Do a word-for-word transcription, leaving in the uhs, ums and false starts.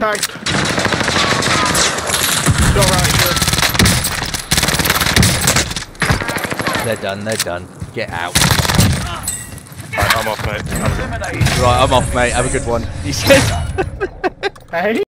Tagged. You're right, sure. They're done, they're done. Get out. Right, I'm off, mate. Right, I'm off, mate. Have a good one. You said. Hey.